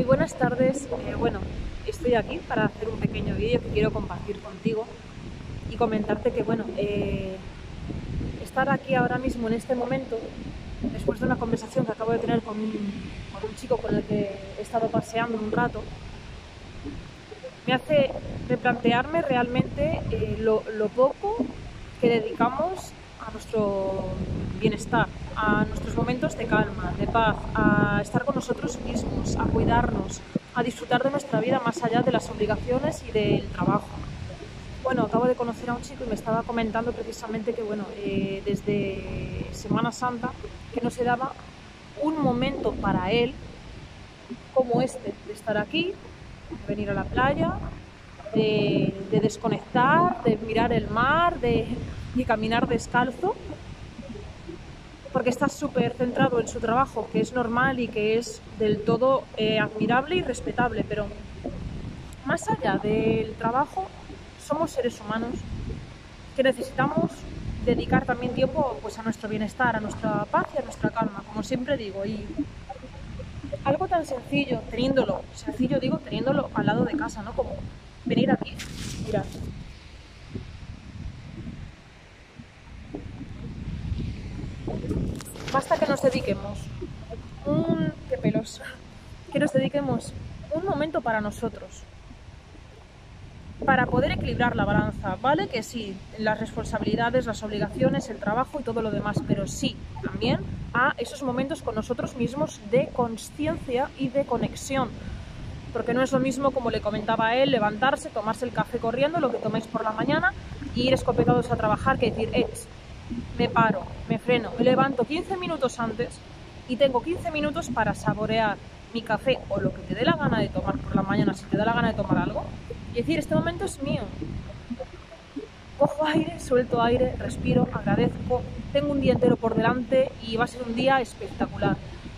buenas tardes. Bueno, estoy aquí para hacer un pequeño vídeo que quiero compartir contigo y comentarte que, estar aquí ahora mismo en este momento, después de una conversación que acabo de tener con un chico con el que he estado paseando un rato, me hace replantearme realmente lo poco que dedicamos a nuestro bienestar, a nuestros momentos de calma, de paz, a estar con nosotros mismos, a cuidarnos, a disfrutar de nuestra vida más allá de las obligaciones y del trabajo. Bueno, acabo de conocer a un chico y me estaba comentando precisamente que, desde Semana Santa, que no se daba un momento para él como este, de estar aquí, de venir a la playa, de desconectar, de mirar el mar, de caminar descalzo, porque está súper centrado en su trabajo, que es normal y que es del todo admirable y respetable, pero más allá del trabajo somos seres humanos que necesitamos dedicar también tiempo a nuestro bienestar, a nuestra paz y a nuestra calma, como siempre digo. Y algo tan sencillo, teniéndolo al lado de casa, ¿no? Como venir aquí, mirar. Basta que nos dediquemos que nos dediquemos un momento para nosotros, para poder equilibrar la balanza, ¿vale? Que sí, las responsabilidades, las obligaciones, el trabajo y todo lo demás, pero sí, también a esos momentos con nosotros mismos de consciencia y de conexión. Porque no es lo mismo, como le comentaba a él, levantarse, tomarse el café corriendo, lo que toméis por la mañana, y ir escopetados a trabajar, que decir, me paro, me freno, me levanto 15 minutos antes y tengo 15 minutos para saborear mi café o lo que te dé la gana de tomar por la mañana, si te da la gana de tomar algo, y decir, este momento es mío. Cojo aire, suelto aire, respiro, agradezco, tengo un día entero por delante y va a ser un día espectacular.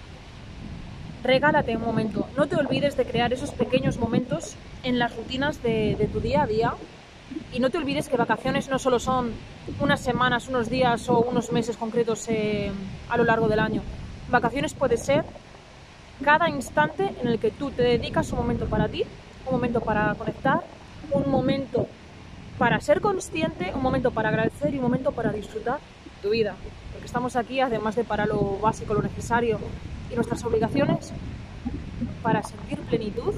Regálate un momento, no te olvides de crear esos pequeños momentos en las rutinas de tu día a día, y no te olvides que vacaciones no solo son unas semanas, unos días o unos meses concretos a lo largo del año. Vacaciones puede ser cada instante en el que tú te dedicas un momento para ti, un momento para conectar, un momento para ser consciente, un momento para agradecer y un momento para disfrutar tu vida. Porque estamos aquí, además de para lo básico, lo necesario y nuestras obligaciones, para sentir plenitud,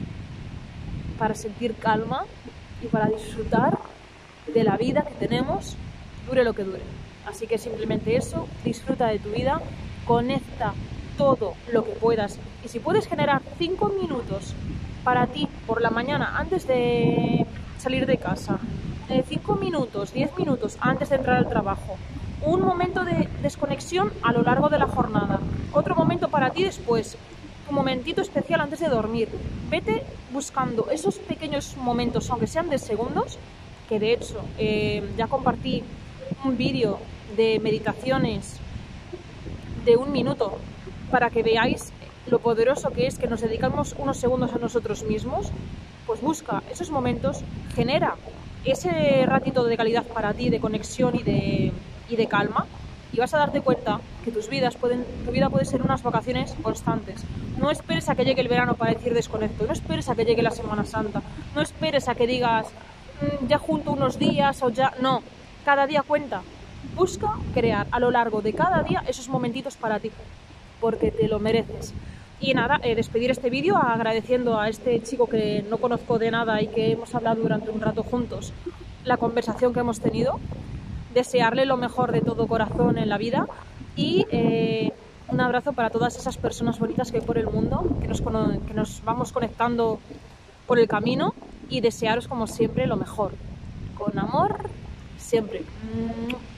para sentir calma y para disfrutar de la vida que tenemos, dure lo que dure. Así que simplemente eso, disfruta de tu vida, conecta todo lo que puedas, y si puedes generar 5 minutos para ti por la mañana antes de salir de casa, 5 minutos, 10 minutos antes de entrar al trabajo, un momento de desconexión a lo largo de la jornada, otro momento para ti después, un momentito especial antes de dormir. Vete buscando esos pequeños momentos, aunque sean de segundos, que de hecho ya compartí un vídeo de meditaciones de 1 minuto para que veáis lo poderoso que es que nos dedicamos unos segundos a nosotros mismos. Pues busca esos momentos, genera ese ratito de calidad para ti, de conexión y de calma, y vas a darte cuenta que tu vida puede ser unas vacaciones constantes. No esperes a que llegue el verano para decir desconecto, no esperes a que llegue la Semana Santa, no esperes a que digas ya junto unos días o ya... No, cada día cuenta. Busca crear a lo largo de cada día esos momentitos para ti, porque te lo mereces. Y nada, despedir este vídeo agradeciendo a este chico que no conozco de nada y que hemos hablado durante un rato juntos, la conversación que hemos tenido, desearle lo mejor de todo corazón en la vida y un abrazo para todas esas personas bonitas que hay por el mundo, que nos vamos conectando por el camino, y desearos como siempre lo mejor, con amor, siempre.